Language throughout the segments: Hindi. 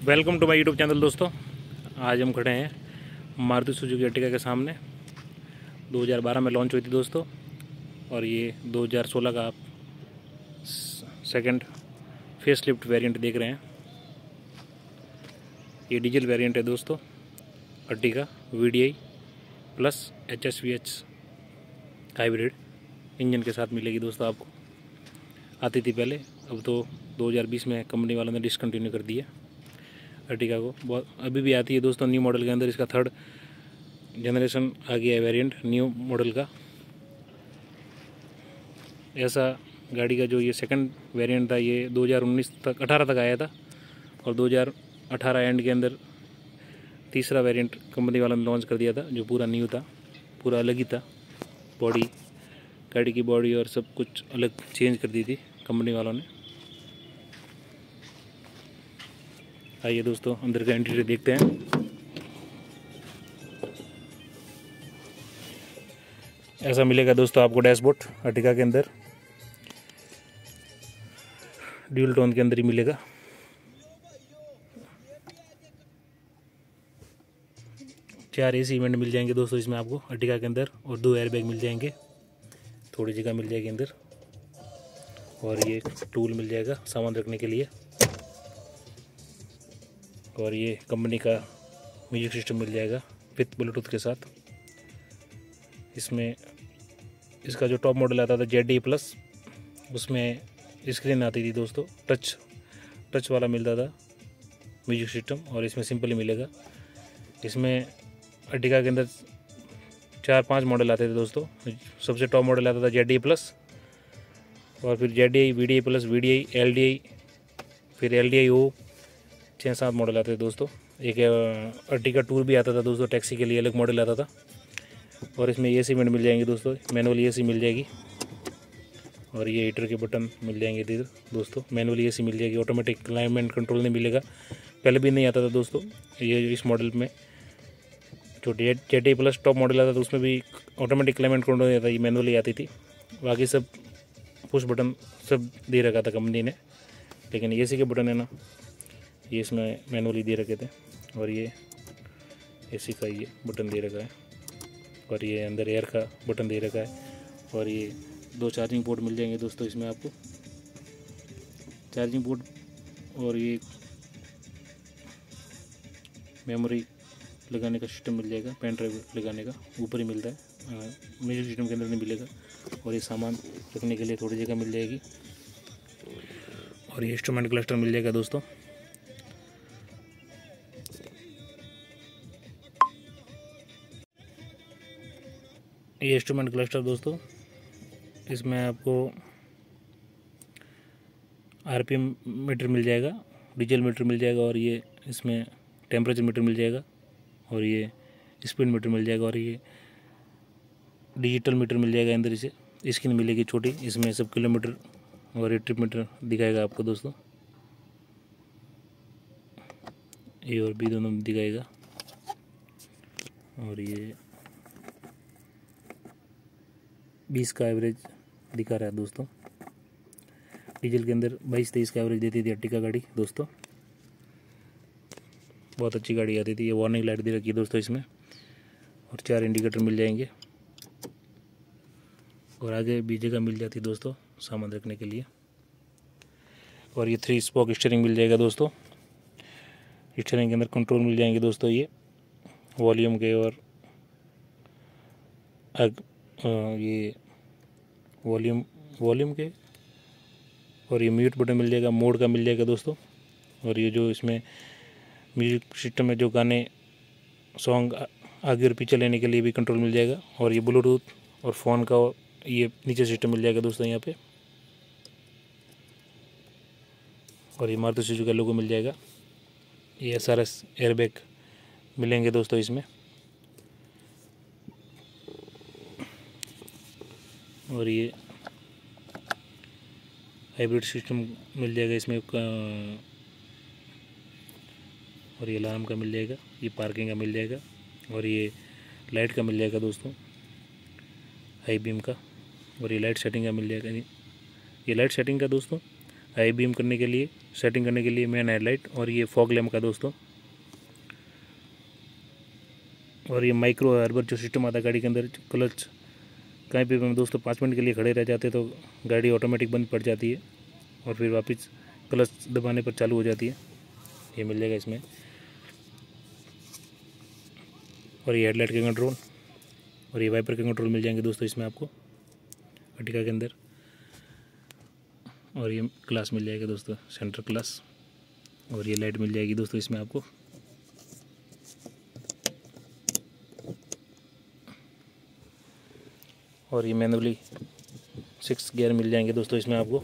Welcome to my YouTube channel दोस्तों। आज हम खड़े हैं मारुति सुजुकी अर्टिगा के सामने। 2012 में लॉन्च हुई थी दोस्तों, और ये 2016 का आप सेकंड फेसलिफ्ट वेरिएंट देख रहे हैं। ये डीजल वेरिएंट है दोस्तों, Ertiga VDI plus HSVH hybrid engine के साथ मिलेगी दोस्तों। आपको आती थी पहले, अब तो 2020 में कंपनी वालों ने डिसकंटिन्यू कर दिया अर्टिगा को। बहुत अभी भी आती है दोस्तों न्यू मॉडल के अंदर। इसका थर्ड जनरेशन आ गया है वेरिएंट न्यू मॉडल का। ऐसा गाड़ी का जो ये सेकंड वेरिएंट था ये 2019 तक 18 तक आया था, और 2018 एंड के अंदर तीसरा वेरिएंट कंपनी वालों ने लॉन्च कर दिया था, जो पूरा न्यू था, पूरा अलग ही था। बॉडी, गाड़ी की बॉडी और सब कुछ अलग चेंज कर दी थी कंपनी वालों ने। आइए दोस्तों अंदर का इंटीरियर देखते हैं। ऐसा मिलेगा दोस्तों आपको डैशबोर्ड अर्टिगा के अंदर, ड्यूल टोन के अंदर ही मिलेगा। चार AC वेंट मिल जाएंगे दोस्तों इसमें आपको अर्टिगा के अंदर, और 2 एयरबैग मिल जाएंगे। थोड़ी जगह मिल जाएगी अंदर, और ये टूल मिल जाएगा सामान रखने के लिए, और ये कंपनी का म्यूजिक सिस्टम मिल जाएगा विथ ब्लूटूथ के साथ। इसमें इसका जो टॉप मॉडल आता था ZDI प्लस, उसमें स्क्रीन आती थी दोस्तों, टच वाला मिलता था म्यूजिक सिस्टम, और इसमें सिंपल ही मिलेगा। इसमें अर्टिगा के अंदर 4-5 मॉडल आते थे दोस्तों। सबसे टॉप मॉडल आता था ZDI प्लस, और फिर ZDI VDI plus, VDI LDI, फिर LDI-O, 6-7 मॉडल आते थे दोस्तों। एक अर्टिगा टूर भी आता था दोस्तों, टैक्सी के लिए अलग मॉडल आता था। और इसमें AC वेंट मिल जाएंगे दोस्तों, मैनुअल AC मिल जाएगी, और ये हीटर के बटन मिल जाएंगे इधर दोस्तों। मैनुअल AC मिल जाएगी, ऑटोमेटिक क्लाइमेट कंट्रोल नहीं मिलेगा, पहले भी नहीं आता था दोस्तों। ये इस मॉडल में जो ZDI प्लस टॉप मॉडल आता था उसमें भी ऑटोमेटिक क्लाइमेट कंट्रोल नहीं आता, ये मैनुअली आती थी। बाकी सब पुश बटन सब दे रखा था कंपनी ने, लेकिन AC के बटन है ना, ये इसमें मैनुअली दे रखे थे। और ये AC का ये बटन दे रखा है, और ये अंदर एयर का बटन दे रखा है, और ये 2 चार्जिंग पोर्ट मिल जाएंगे दोस्तों इसमें आपको, चार्जिंग पोर्ट। और ये मेमोरी लगाने का सिस्टम मिल जाएगा, पेन ड्राइव लगाने का ऊपर ही मिलता है, म्यूजिक सिस्टम के अंदर नहीं मिलेगा। और ये सामान रखने के लिए थोड़ी जगह मिल जाएगी, और ये इंस्ट्रूमेंट क्लस्टर मिल जाएगा दोस्तों। ये इंस्ट्रूमेंट क्लस्टर दोस्तों, इसमें आपको RPM मीटर मिल जाएगा, डीजल मीटर मिल जाएगा, और ये इसमें टेम्परेचर मीटर मिल जाएगा, और ये स्पीड मीटर मिल जाएगा, और ये डिजिटल मीटर मिल जाएगा। अंदर इसे स्क्रीन मिलेगी छोटी, इसमें सब किलोमीटर और ये ट्रिप मीटर दिखाएगा आपको दोस्तों। A और B दोनों दिखाएगा, और ये 20 का एवरेज दिखा रहा है दोस्तों। डीजल के अंदर 22-23 का एवरेज देती थी अर्टिगा गाड़ी दोस्तों, बहुत अच्छी गाड़ी आती थी। ये वार्निंग लाइट दे रखी है दोस्तों इसमें, और 4 इंडिकेटर मिल जाएंगे, और आगे भी जगह मिल जाती है दोस्तों सामान रखने के लिए। और ये 3 स्पोक स्टीयरिंग मिल जाएगा दोस्तों। स्टीयरिंग के अंदर कंट्रोल मिल जाएंगे दोस्तों, ये वॉल्यूम के, और ये वॉल्यूम के, और ये म्यूट बटन मिल जाएगा, मोड का मिल जाएगा दोस्तों। और ये जो इसमें म्यूजिक सिस्टम में जो गाने सॉन्ग आगे और पीछे लेने के लिए भी कंट्रोल मिल जाएगा। और ये ब्लूटूथ और फ़ोन का ये नीचे सिस्टम मिल जाएगा दोस्तों यहाँ पे, और ये मारुति सुजुकी का लोगो मिल जाएगा। ये SRS एयरबैग मिलेंगे दोस्तों इसमें, और ये हाइब्रिड सिस्टम मिल जाएगा इसमें, और ये अलार्म का मिल जाएगा, ये पार्किंग का मिल जाएगा, और ये लाइट का मिल जाएगा दोस्तों, हाई बीम का, और ये लाइट सेटिंग का मिल जाएगा। ये लाइट सेटिंग का दोस्तों आई बीम करने के लिए, सेटिंग करने के लिए मेन हेडलाइट, और ये फॉग लैम्प का दोस्तों। और ये माइक्रो हार्बर जो सिस्टम आता है गाड़ी के अंदर, क्लच कहीं पे हम दोस्तों 5 मिनट के लिए खड़े रह जाते तो गाड़ी ऑटोमेटिक बंद पड़ जाती है और फिर वापस क्लच दबाने पर चालू हो जाती है, ये मिल जाएगा इसमें। और ये हेडलाइट के कंट्रोल और ये वाइपर के कंट्रोल मिल जाएंगे दोस्तों इसमें आपको अर्टिगा के अंदर। और ये ग्लास मिल जाएगा दोस्तों, सेंटर ग्लास। और ये लाइट मिल जाएगी दोस्तों इसमें आपको। और ये मैनुअली 6 गियर मिल जाएंगे दोस्तों इसमें आपको,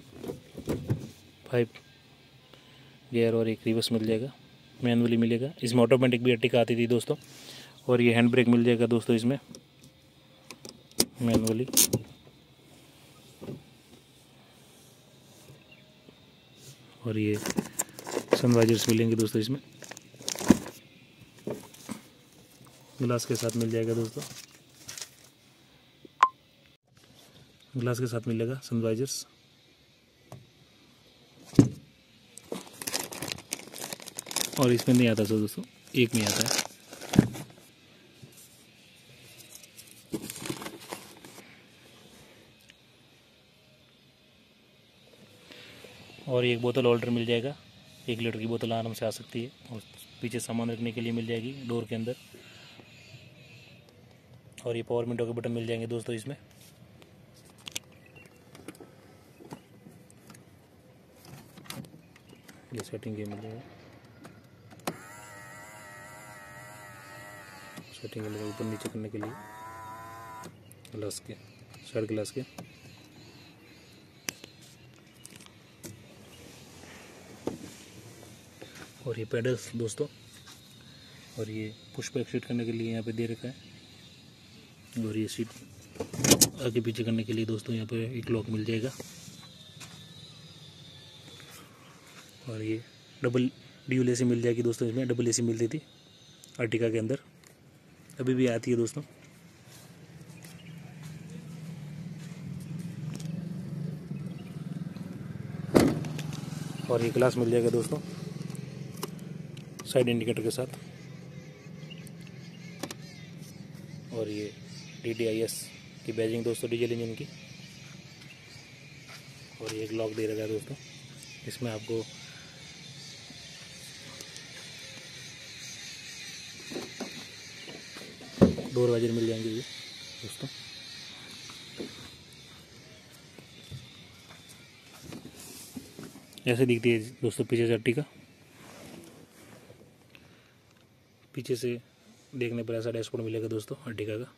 5 गियर और एक रिवर्स मिल जाएगा, मैनुअली मिलेगा। इसमें ऑटोमेटिक भी अर्टिगा आती थी दोस्तों। और ये हैंड ब्रेक मिल जाएगा दोस्तों इसमें मैनुअली। और ये सनवाइजर्स मिलेंगे दोस्तों इसमें, ग्लास के साथ मिल जाएगा दोस्तों, ग्लास के साथ मिलेगा सनवाइजर्स। और इसमें नहीं आता सर दोस्तों, एक में आता है। और एक बोतल होल्डर मिल जाएगा, 1 लीटर की बोतल आराम से आ सकती है। और पीछे सामान रखने के लिए मिल जाएगी डोर के अंदर। और ये पावर विंडो के बटन मिल जाएंगे दोस्तों इसमें। ये सेटिंग के मिल जाएगा, सेटिंग के लिए ऊपर नीचे करने के लिए ग्लास के, साइड ग्लास के। और ये पेडल्स दोस्तों। और ये पुश बैक सीट करने के लिए यहाँ पे दे रखा है। और ये सीट आगे पीछे करने के लिए दोस्तों यहाँ पे एक लॉक मिल जाएगा। और ये डबल ड्यूल एसी मिल जाएगी दोस्तों इसमें, डबल एसी मिलती थी अर्टिगा के अंदर, अभी भी आती है दोस्तों। और ये ग्लास मिल जाएगा दोस्तों साइड इंडिकेटर के साथ। और ये DDIS की बैजिंग दोस्तों डीजल इंजन की। और ये एक लॉक दे रखा है दोस्तों इसमें आपको। डोर वाइजर मिल जाएंगे ये दोस्तों। ऐसे दिखती है दोस्तों पीछे से अर्टिगा। पीछे से देखने पर ऐसा डैशबोर्ड मिलेगा दोस्तों अर्टिगा का।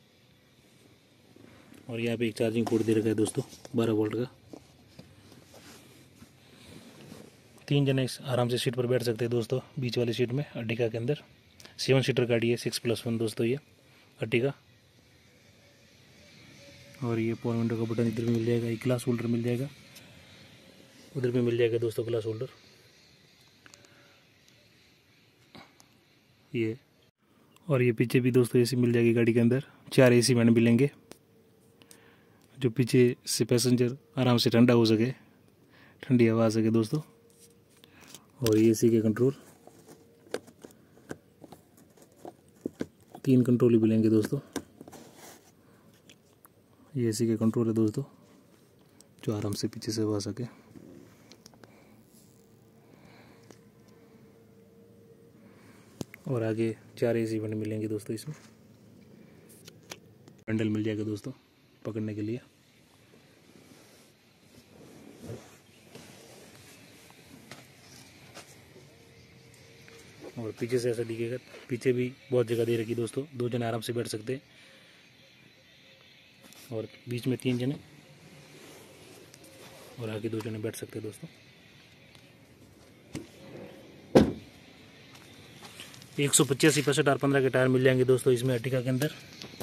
और यहाँ पे एक चार्जिंग पोर्ट दे रखा है दोस्तों 12 वोल्ट का। 3 जने आराम से सीट पर बैठ सकते हैं दोस्तों बीच वाली सीट में अर्टिगा के अंदर। 7 सीटर गाड़ी है, 6+1 दोस्तों ये अर्टिगा। और ये पावर विंडो का बटन इधर भी मिल जाएगा, एक ग्लास होल्डर मिल जाएगा, उधर भी मिल जाएगा दोस्तों ग्लास होल्डर ये। और ये पीछे भी दोस्तों एसी मिल जाएगी गाड़ी के अंदर, 4 एसी वेंट मिलेंगे जो पीछे से पैसेंजर आराम से ठंडा हो सके, ठंडी हवा आ सके दोस्तों। और ये एसी के कंट्रोल, 3 कंट्रोल ही मिलेंगे दोस्तों। ये एसी के कंट्रोल है दोस्तों जो आराम से पीछे से हवा आ सके। और आगे 4 एसी वेंट मिलेंगे दोस्तों इसमें। हैंडल मिल जाएगा दोस्तों पकड़ने के लिए। और पीछे से ऐसा दिखेगा, पीछे भी बहुत जगह दे रखी दोस्तों, 2 जने आराम से बैठ सकते हैं। और बीच में 3 जने और आगे 2 जने बैठ सकते हैं दोस्तों। 185 R15 के टायर मिल जाएंगे दोस्तों इसमें अर्टिगा के अंदर।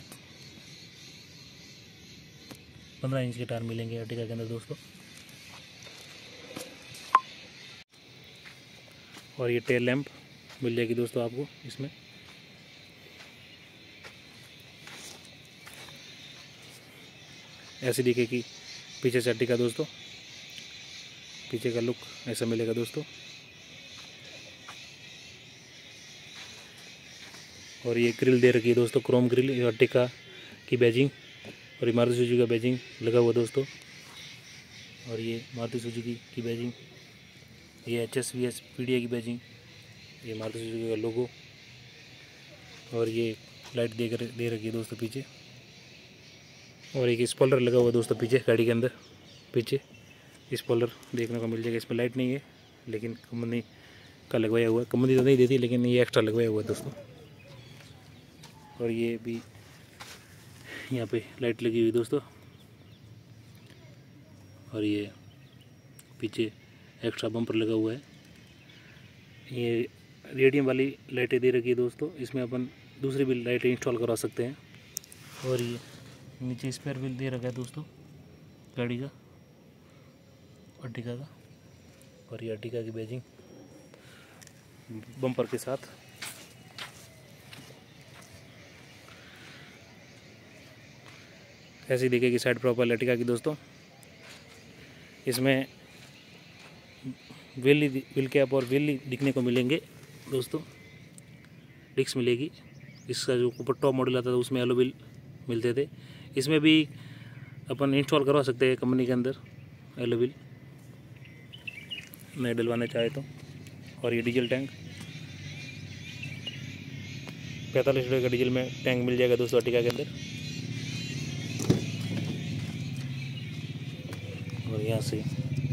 15 इंच के टायर मिलेंगे अर्टिगा के अंदर दोस्तों। और ये टेल लैंप मिल जाएगी दोस्तों आपको इसमें। ऐसे दिखेगी पीछे से अर्टिगा दोस्तों। पीछे का लुक ऐसा मिलेगा दोस्तों। और ये ग्रिल दे रखी है दोस्तों, क्रोम ग्रिल, ये अर्टिका की बैजिंग और ये मारुति सुजुकी का बैजिंग लगा हुआ दोस्तों। और ये मारुति सुजुकी की बैजिंग, ये HSVS PDI की बैजिंग, ये मारुति सुजुकी का लोगो और ये लाइट दे रखी है दोस्तों पीछे। और एक स्पॉइलर लगा हुआ दोस्तों पीछे गाड़ी के अंदर, पीछे स्पॉइलर देखने को मिल जाएगा। इसमें लाइट नहीं है लेकिन कंपनी का लगवाया हुआ है, कंपनी तो नहीं देती लेकिन ये एक्स्ट्रा लगवाया हुआ है दोस्तों। और ये भी यहाँ पे लाइट लगी हुई दोस्तों। और ये पीछे एक्स्ट्रा बम्पर लगा हुआ है। ये रेडियम वाली लाइटें दे रखी है दोस्तों, इसमें अपन दूसरी भी लाइटें इंस्टॉल करा सकते हैं। और ये नीचे स्पेयर व्हील दे रखा है दोस्तों गाड़ी का, अर्टिका का। और ये अर्टिका की बैजिंग बम्पर के साथ। ऐसी दिखेगी साइड प्रोफाइल अर्टिका की दोस्तों। इसमें व्हील कैप और व्हील दिखने को मिलेंगे दोस्तों, डिस्क मिलेगी। इसका जो ऊपर टॉप मॉडल आता था उसमें एलो व्हील मिलते थे, इसमें भी अपन इंस्टॉल करवा सकते हैं कंपनी के अंदर एलो व्हील नए डलवाना चाहे तो। और ये डीजल टैंक 45 लीटर का डीजल में टैंक मिल जाएगा दोस्तों अर्टिका के अंदर। और यहाँ से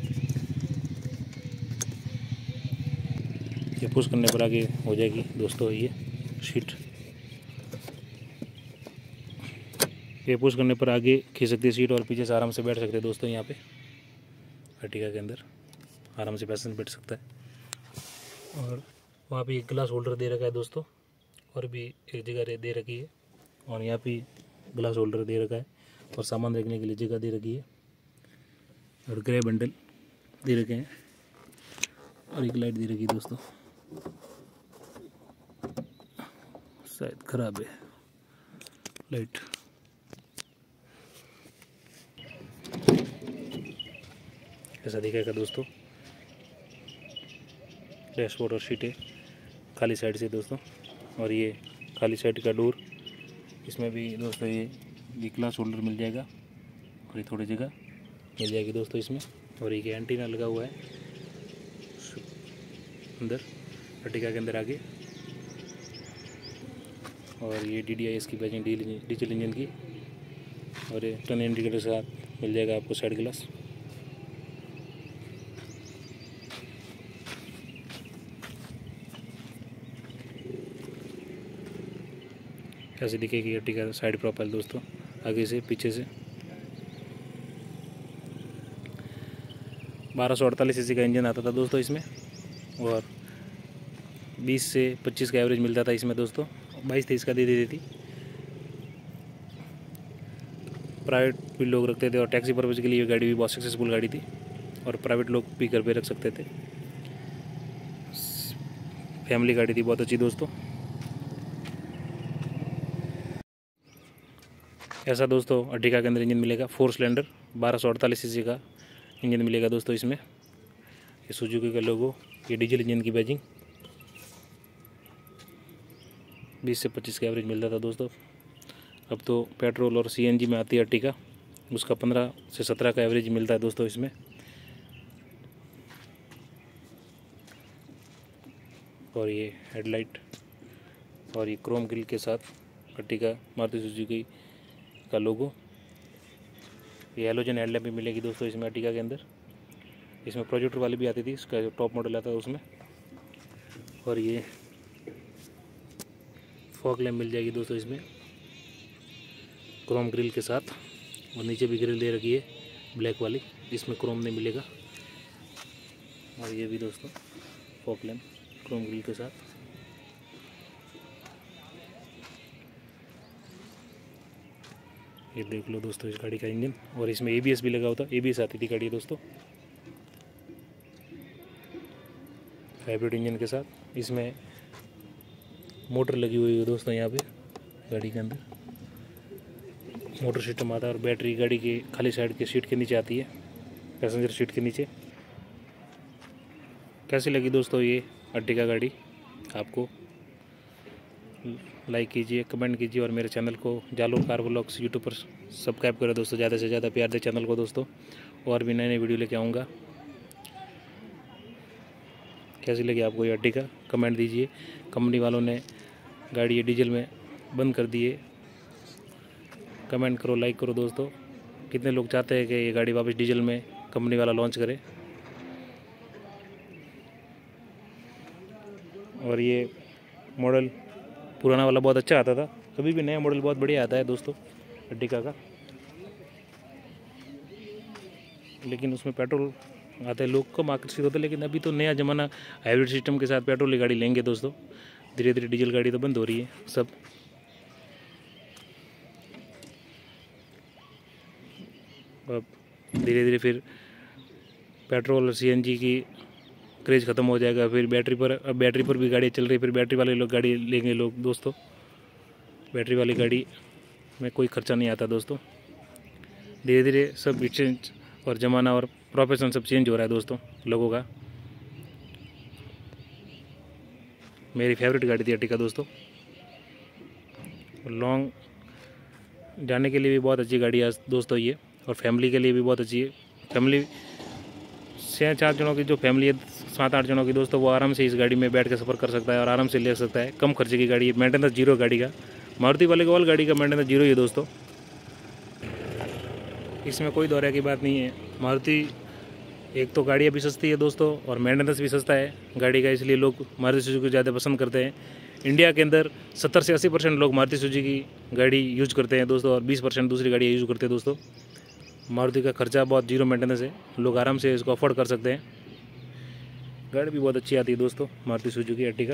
ये पुश करने पर आगे हो जाएगी दोस्तों ये सीट, ये पुश करने पर आगे खींच सकती है सीट और पीछे से आराम से बैठ सकते हैं दोस्तों। यहाँ पे अर्टिका के अंदर आराम से पैसेंजर बैठ सकता है। और वहाँ पे एक ग्लास होल्डर दे रखा है दोस्तों, और भी एक जगह दे रखी है। और यहाँ पे ग्लास होल्डर दे रखा है और सामान रखने के लिए जगह दे रखी है। और ग्रे बंडल दे रखे हैं और एक लाइट दे रखी है दोस्तों, शायद खराब है लाइट। ऐसा दिखेगा दोस्तों डैशबोर्ड और सीटें खाली साइड से दोस्तों। और ये खाली साइड का डोर, इसमें भी दोस्तों ये ग्लास होल्डर मिल जाएगा और ये थोड़ी जगह मिल जाएगी दोस्तों इसमें। और ये एंटीना लगा हुआ है अंदर अर्टिका के अंदर आगे। और ये DDIS की बैजिंग डीजल इंजन की। और ये टर्न इंडिकेटर के साथ मिल जाएगा आपको साइड ग्लास। कैसे दिखेगी अर्टिका साइड प्रोफाइल दोस्तों, आगे से पीछे से। 1248 सीसी का इंजन आता था दोस्तों इसमें, और 20 से 25 का एवरेज मिलता था इसमें दोस्तों। 22-23 का दे देती थी। प्राइवेट भी लोग रखते थे और टैक्सी पर्पज़ के लिए ये गाड़ी भी बहुत सक्सेसफुल गाड़ी थी, और प्राइवेट लोग भी घर पे रख सकते थे। फैमिली गाड़ी थी, बहुत अच्छी दोस्तों। ऐसा दोस्तों अर्टिका के अंदर इंजन मिलेगा 4 सिलेंडर 1248 सीसी का इंजन मिलेगा दोस्तों इसमें। ये सुजुकी का लोगो, ये डीजल इंजन की बैजिंग। 20 से 25 का एवरेज मिलता था दोस्तों। अब तो पेट्रोल और CNG में आती है अर्टिका, उसका 15 से 17 का एवरेज मिलता है दोस्तों इसमें। और ये हेडलाइट और ये क्रोम ग्रिल के साथ अर्टिका मारुति सुजुकी का लोगो। ये हेलोजन हेडलैम्प भी मिलेगी दोस्तों इसमें अर्टिका के अंदर। इसमें प्रोजेक्टर वाली भी आती थी, इसका जो टॉप मॉडल आता था उसमें। और ये फॉग लैम्प मिल जाएगी दोस्तों इसमें क्रोम ग्रिल के साथ। और नीचे भी ग्रिल दे रखी है ब्लैक वाली, इसमें क्रोम नहीं मिलेगा। और ये भी दोस्तों फॉग लैम्प क्रोम ग्रिल के साथ। ये देख लो दोस्तों इस गाड़ी का इंजन। और इसमें ABS भी लगा होता, ABS आती थी गाड़ी दोस्तों हाइब्रिड इंजन के साथ। इसमें मोटर लगी हुई है दोस्तों यहाँ पे गाड़ी के अंदर, मोटर सिस्टम आता है। और बैटरी गाड़ी की खाली साइड के सीट के नीचे आती है, पैसेंजर सीट के नीचे। कैसी लगी दोस्तों ये अर्टिगा गाड़ी आपको? लाइक कीजिए, कमेंट कीजिए और मेरे चैनल को जालोर कार व्लॉग्स यूट्यूब पर सब्सक्राइब करें दोस्तों। ज़्यादा से ज़्यादा प्यार दे चैनल को दोस्तों, और भी नए नए वीडियो लेके आऊँगा। कैसी लगी आपको ये अर्टिगा कमेंट दीजिए। कंपनी वालों ने गाड़ी ये डीजल में बंद कर दी है, कमेंट करो, लाइक करो दोस्तों। कितने लोग चाहते हैं कि ये गाड़ी वापस डीजल में कंपनी वाला लॉन्च करे। और ये मॉडल पुराना वाला बहुत अच्छा आता था, कभी भी नया मॉडल बहुत बढ़िया आता है दोस्तों अर्टिगा का, लेकिन उसमें पेट्रोल आता है, लोग कम आकर्षित होते हैं। लेकिन अभी तो नया ज़माना हाइब्रिड सिस्टम के साथ पेट्रोल की गाड़ी लेंगे दोस्तों। धीरे धीरे डीजल गाड़ी तो बंद हो रही है सब। अब धीरे धीरे फिर पेट्रोल और सीएनजी की क्रेज ख़त्म हो जाएगा, फिर बैटरी पर, अब बैटरी पर भी गाड़ी चल रही, फिर बैटरी वाले लोग गाड़ी लेंगे लोग दोस्तों। बैटरी वाली गाड़ी में कोई खर्चा नहीं आता दोस्तों। धीरे धीरे सब चेंज, और ज़माना और प्रोफेशन सब चेंज हो रहा है दोस्तों लोगों का। मेरी फेवरेट गाड़ी थी अर्टिगा दोस्तों। लॉन्ग जाने के लिए भी बहुत अच्छी गाड़ी है दोस्तों ये, और फैमिली के लिए भी बहुत अच्छी है। फैमिली 6-4 जनों की जो फैमिली है, 7-8 जनों की दोस्तों, वो आराम से इस गाड़ी में बैठ के सफ़र कर सकता है और आराम से ले सकता है। कम खर्चे की गाड़ी है, मेंटेनेंस जीरो गाड़ी का। मारुति वाले को ऑल गाड़ी का मेंटेनेंस जीरो ही है दोस्तों, इसमें कोई दौरे की बात नहीं है। मारुति एक तो गाड़ियाँ भी सस्ती है दोस्तों, और मेंटेनेंस भी सस्ता है गाड़ी का, इसलिए लोग मारुति सुजुकी ज़्यादा पसंद करते हैं। इंडिया के अंदर 70 से 80% लोग मारुति सुजुकी गाड़ी यूज करते हैं दोस्तों, और 20% दूसरी गाड़ी यूज करते हैं दोस्तों। मारुति का खर्चा बहुत जीरो मेंटेनेंस है, लोग आराम से इसको अफोर्ड कर सकते हैं। गाड़ी भी बहुत अच्छी आती है दोस्तों मारुति सुजुकी अर्टिगा।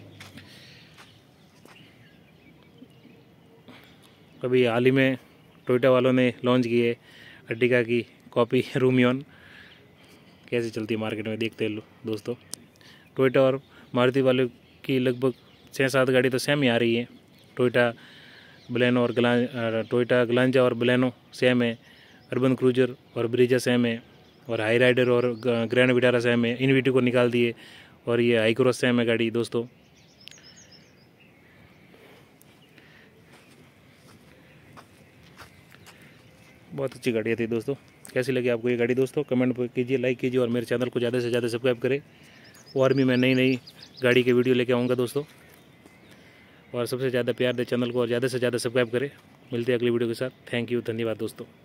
अभी हाल ही में टोयोटा वालों ने लॉन्च की है अर्टिगा की कॉपी रूमियन। कैसे चलती है मार्केट में देखते हैं दोस्तों। टोयोटा और मारुति वालों की लगभग 6-7 गाड़ी तो सेम ही आ रही है। टोयोटा बलेनो और टोयोटा ग्लांजा और बलेनो सेम है, अर्बन क्रूजर और ब्रीजा सेम है, और हाई राइडर और ग्रैंड विटारा सेम है। इन्विटी को निकाल दिए, और ये हाई क्रॉस सेम है गाड़ी दोस्तों। बहुत अच्छी गाड़ी थी दोस्तों। कैसी लगी आपको ये गाड़ी दोस्तों? कमेंट कीजिए, लाइक कीजिए, और मेरे चैनल को ज़्यादा से ज़्यादा सब्सक्राइब करें। और भी मैं नई नई गाड़ी के वीडियो लेके आऊँगा दोस्तों, और सबसे ज़्यादा प्यार दे चैनल को, और ज़्यादा से ज़्यादा सब्सक्राइब करें। मिलते हैं अगली वीडियो के साथ। थैंक यू, धन्यवाद दोस्तों।